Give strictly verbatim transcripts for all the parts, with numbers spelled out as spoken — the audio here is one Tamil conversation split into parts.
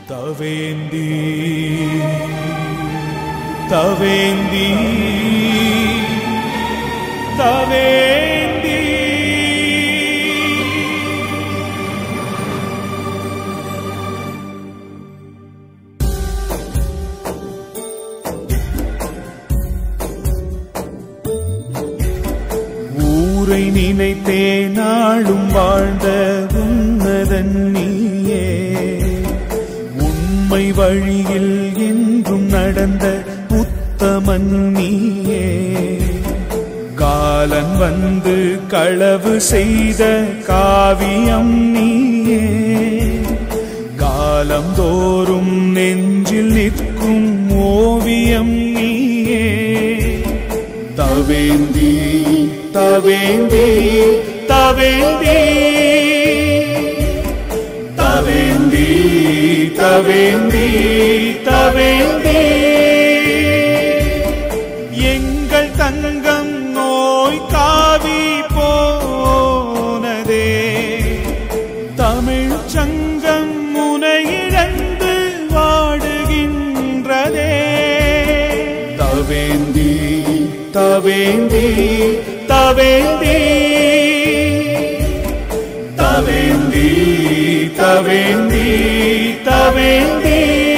தவேந்தி தவேந்தி தவேந்தி ஊரை நினைத்தே நாளும் வாழ்ந்த உன்னதன் நீயே, உண்மை வழியில் என்றும் நடந்த உத்தமன் நீயே. காலன் வந்து களவு செய்த காவியம் நீயே, காலந்தோறும் நெஞ்சில் நிற்கும் ஓவியம் நீயே. தவேந்தி தவேந்தி தவேந்தி தவேந்தி தவேந்தி தவேந்தி. எங்கள் தங்கம் நோய் காவி போனதே, தமிழ் சங்கம் முனையிழந்து வாடுகின்றதே. தவேந்தி தவேந்தி தவேந்தி தவேந்தி தவேந்தி தவேந்தி.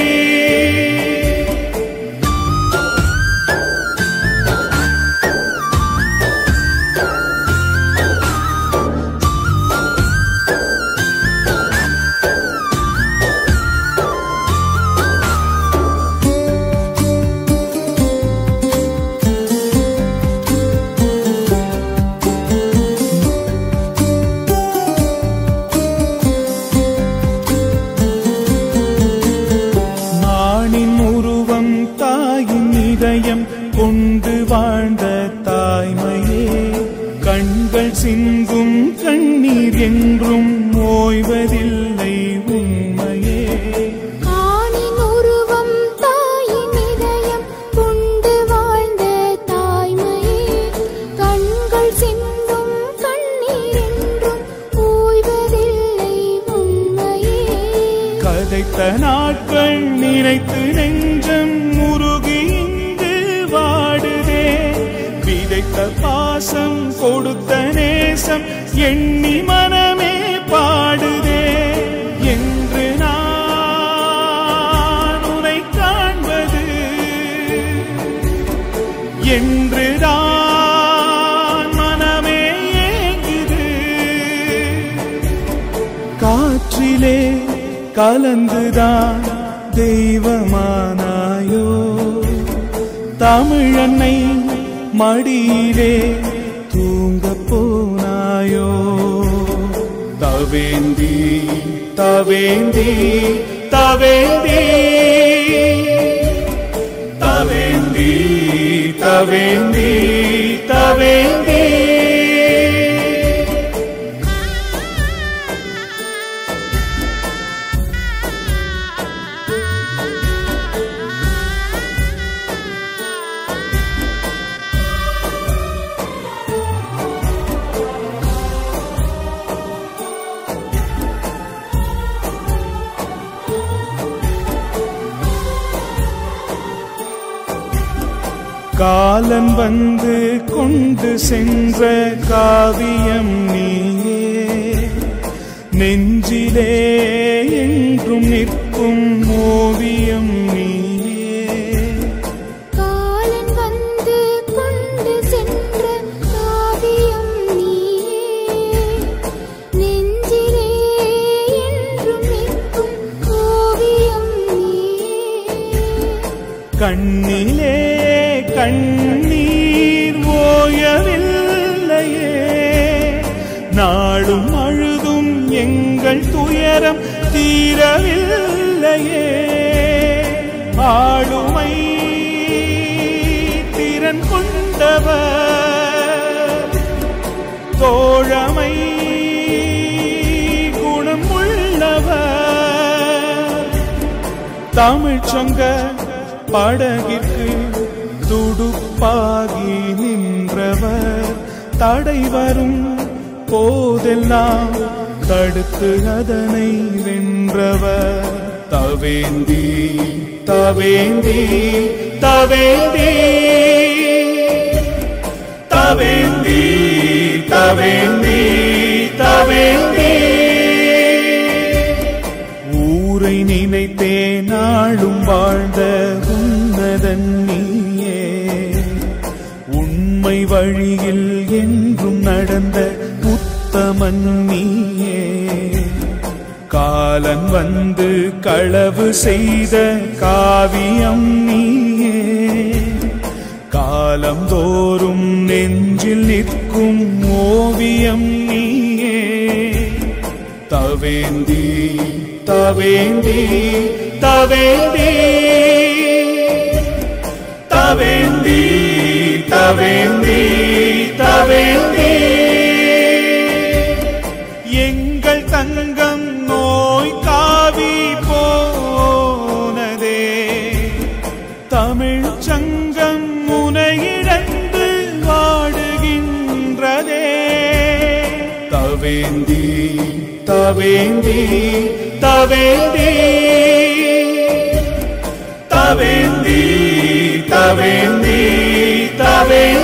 கொண்டு வாழ்ந்த தாய்மையே, கண்கள் சிந்தும் கண்ணீர் என்றும் ஓய்வதில்லை உண்மையே. ஆணின் உருவம் தாயின் இதயம் கொண்டு வாழ்ந்த தாய்மையே, கண்கள் சிந்தும் கண்ணீர் என்றும் ஓய்வதில்லை உண்மையே. கதைத்த நாட்கள் நினைத்து நெஞ்சம் முருகி வாடுதே, விதைத்த பாசம் கொடுத்த நேசம் எண்ணி மனமே பாடுதே. என்று நான் உன்னை காண்பது, என்று நான் மனமே ஏங்குது. காற்றிலே கலந்துதான் தெய்வமானாயோ, தமிழன்னை மடியிலே தூங்க போனாயோ. தவேந்தி தவேந்தி தவேந்தி தவேந்தி தவேந்தி தவேந்தி. காலன் வந்து கொண்டு சென்ற காவியம் நீயே, நெஞ்சிலே என்றும் நிற்கும் ஓவியம் நீயே. காலன் வந்து கொண்டு சென்ற காவியம் நீயே, நெஞ்சிலே என்றும் நிற்கும் ஓவியம் நீயே. கண்ணிலே கண்ணீர் ஓயவில்லையே, நாளும் அழுதும் எங்கள் துயரம் தீரவில்லையே. ஆளுமை திறன் கொண்டவர், தோழமை குணம் உள்ளவர், தமிழ் சங்க படகிற்கு துடுப்பாகி நின்றவர். தடை வரும் போதெல்லாம் தடுத்து அதனை வென்றவர். தவ தவேந்தி தவேந்தி தவேந்தி தவேந்தி தவேந்தி தவேந்தி ஊரை நினைத்தே நாளும் வாழ்ந்த உன்னதன் நீயே உண்மை வழியில் என்றும் நடந்த உத்தமன் நீயே காலன் வந்து களவு செய்த காவியம் நீயே காலந்தோறும் நெஞ்சில் நிற்கும் ஓவியம் நீயே தவேந்தி தவேந்தி தவேந்தி தவேந்தி தவேந்தி தவேந்தி எங்கள் தங்கம் நோய் காவி போனதே தமிழ் சங்கம் முனையிழந்து வாடுகின்றதே தவேந்தி தவேந்தி தவேந்தி தவேந்தி தவேந்தி தவேந்தி